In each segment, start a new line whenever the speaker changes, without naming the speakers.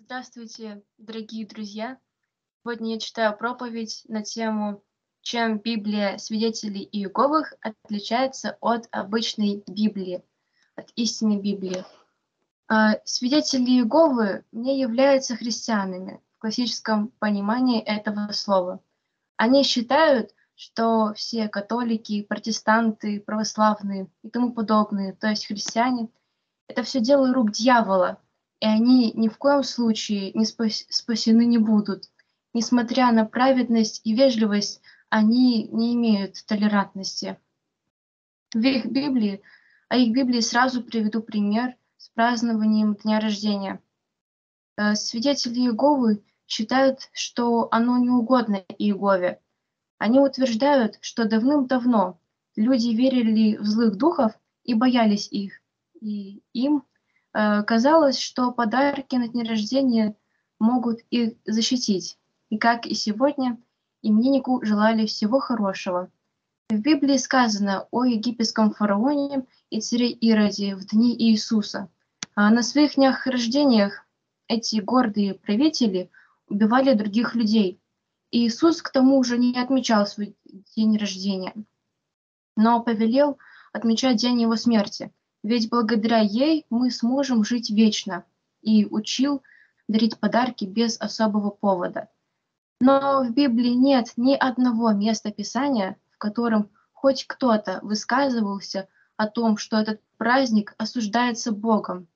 Здравствуйте, дорогие друзья! Сегодня я читаю проповедь на тему «Чем Библия свидетелей Иеговых отличается от обычной Библии, от истинной Библии». Свидетели Иеговы не являются христианами в классическом понимании этого слова. Они считают, что все католики, протестанты, православные и тому подобные, то есть христиане, это все дело рук дьявола, и они ни в коем случае не спасены не будут. Несмотря на праведность и вежливость, они не имеют толерантности. Их Библии сразу приведу пример с празднованием дня рождения. Свидетели Иеговы считают, что оно не угодно Иегове. Они утверждают, что давным-давно люди верили в злых духов и боялись их, и им казалось, что подарки на день рождения могут их защитить. И как и сегодня, имениннику желали всего хорошего. В Библии сказано о египетском фараоне и царе Ироде в дни Иисуса. На своих днях рождениях эти гордые правители убивали других людей. И Иисус к тому же не отмечал свой день рождения, но повелел отмечать день его смерти. Ведь благодаря ей мы сможем жить вечно, и учил дарить подарки без особого повода. Но в Библии нет ни одного места Писания, в котором хоть кто-то высказывался о том, что этот праздник осуждается Богом.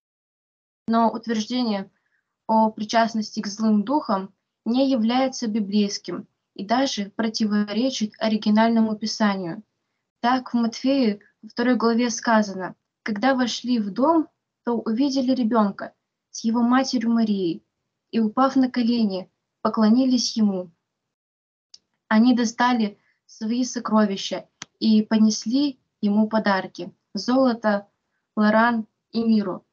Но утверждение о причастности к злым духам не является библейским и даже противоречит оригинальному Писанию. Так в Матфея 2 главе сказано: «Когда вошли в дом, то увидели ребенка с его матерью Марией, и, упав на колени, поклонились ему. Они достали свои сокровища и понесли ему подарки: золото, лоран и миру».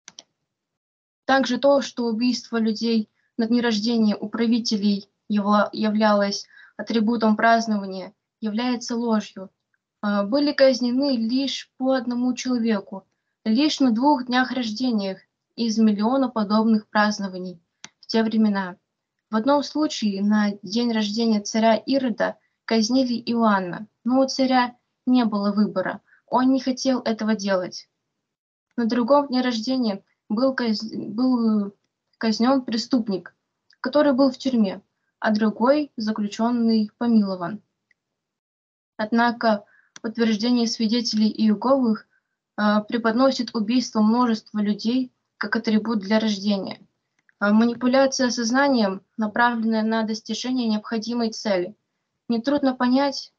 Также то, что убийство людей на дни рождения у правителей являлось атрибутом празднования, является ложью. Были казнены лишь по одному человеку, лишь на 2 днях рождениях из миллиона подобных празднований в те времена. В одном случае на день рождения царя Ирода казнили Иоанна, но у царя не было выбора, он не хотел этого делать. На другом дне рождения был казнен преступник, который был в тюрьме, а другой заключенный помилован. Однако утверждение свидетелей Иеговых преподносит убийство множества людей как атрибут для рождения. Манипуляция сознанием, направленная на достижение необходимой цели. Нетрудно понять,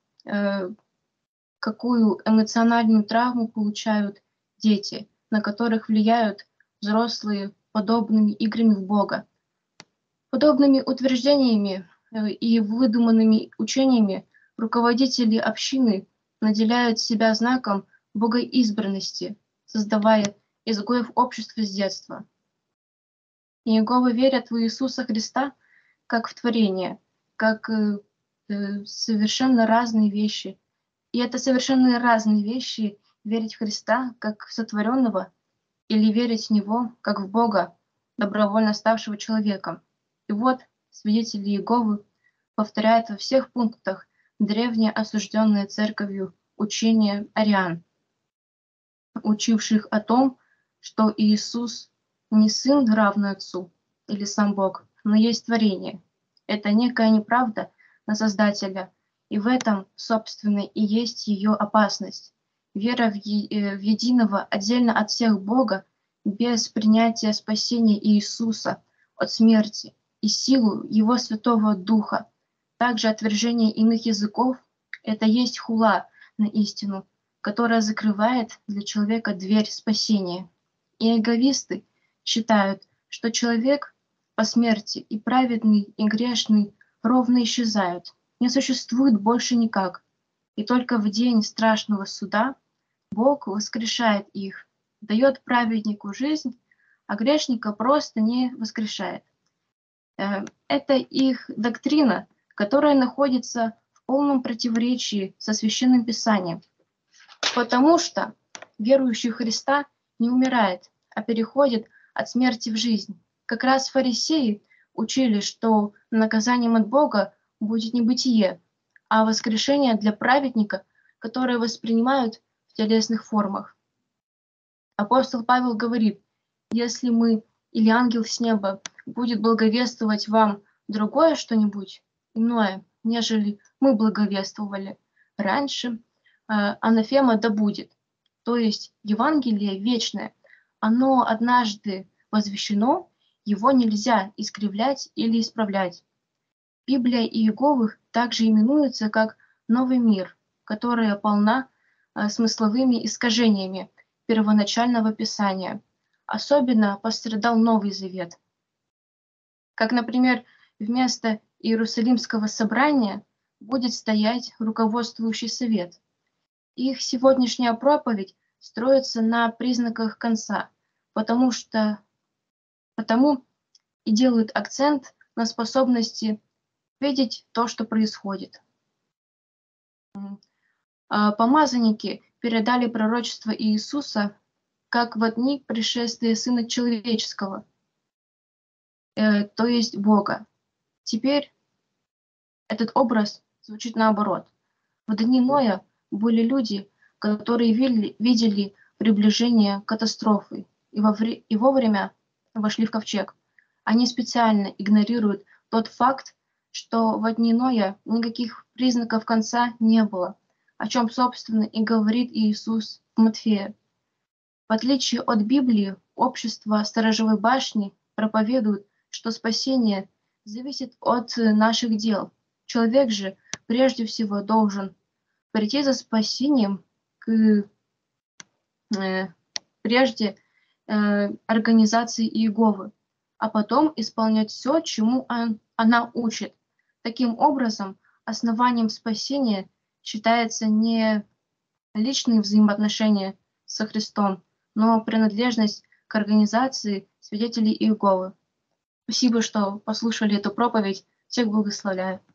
какую эмоциональную травму получают дети, на которых влияют взрослые подобными играми в Бога. Подобными утверждениями и выдуманными учениями руководители общины наделяют себя знаком богоизбранности, создавая изгоев общества с детства. Иеговы верят в Иисуса Христа как в творение, как совершенно разные вещи. И это совершенно разные вещи — верить в Христа как в сотворенного или верить в Него как в Бога, добровольно ставшего человеком. И вот свидетели Иеговы повторяют во всех пунктах древнее осужденное церковью учение ариан, учивших о том, что Иисус не Сын, равный Отцу, или сам Бог, но есть творение. Это некая неправда на Создателя, и в этом, собственно, и есть ее опасность. Вера в единого отдельно от всех Бога, без принятия спасения Иисуса от смерти и силу Его Святого Духа. Также отвержение иных языков — это есть хула на истину, которая закрывает для человека дверь спасения. И иеговисты считают, что человек по смерти и праведный, и грешный ровно исчезают, не существует больше никак. И только в день страшного суда Бог воскрешает их, дает праведнику жизнь, а грешника просто не воскрешает. Это их доктрина, которая находится в полном противоречии со Священным Писанием, потому что верующий в Христа не умирает, а переходит от смерти в жизнь. Как раз фарисеи учили, что наказанием от Бога будет не бытие, а воскрешение для праведника, которое воспринимают в телесных формах. Апостол Павел говорит: если мы или ангел с неба будет благовествовать вам другое что-нибудь иное, нежели мы благовествовали раньше, анафема да будет. То есть Евангелие вечное, оно однажды возвещено, его нельзя искривлять или исправлять. Библия Иеговых также именуется как «Новый мир», которая полна смысловыми искажениями первоначального Писания. Особенно пострадал Новый Завет. Как, например, вместо Иерусалимского собрания будет стоять руководствующий совет. Их сегодняшняя проповедь строится на признаках конца, потому и делают акцент на способности видеть то, что происходит. Помазанники передали пророчество Иисуса как в дни пришествия Сына Человеческого, то есть Бога. Теперь этот образ звучит наоборот. В дни Ноя были люди, которые видели приближение катастрофы и вовремя вошли в ковчег. Они специально игнорируют тот факт, что в дни Ноя никаких признаков конца не было, о чем, собственно, и говорит Иисус в Матфея. В отличие от Библии, общество Сторожевой башни проповедует, что спасение зависит от наших дел. Человек же прежде всего должен прийти за спасением прежде организации Иеговы, а потом исполнять все, чему она учит. Таким образом, основанием спасения считается не личные взаимоотношения со Христом, но принадлежность к организации свидетелей Иеговы. Спасибо, что послушали эту проповедь. Всех благословляю.